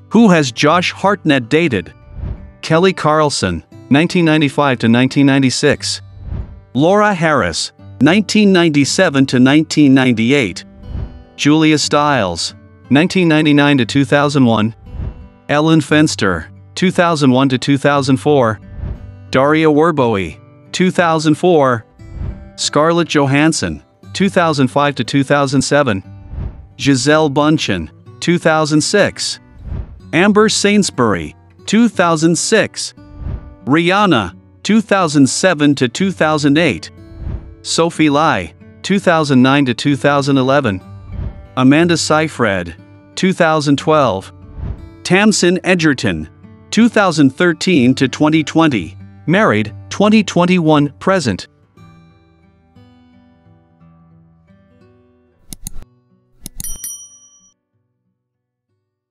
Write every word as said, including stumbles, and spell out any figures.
Who has Josh Hartnett dated? Kelly Carlson, nineteen ninety-five to nineteen ninety-six. Laura Harris, nineteen ninety-seven to nineteen ninety-eight. Julia Stiles, nineteen ninety-nine to two thousand one. Ellen Fenster, two thousand one to two thousand four. Daria Werboe, two thousand four. Scarlett Johansson, two thousand five to two thousand seven. Gisele Bündchen, two thousand six. Amber Sainsbury, two thousand six. Rihanna, two thousand seven to two thousand eight. Sophie Lai, two thousand nine to two thousand eleven. Amanda Seyfried, two thousand twelve. Tamsin Edgerton, two thousand thirteen to twenty twenty. Married, twenty twenty-one, present.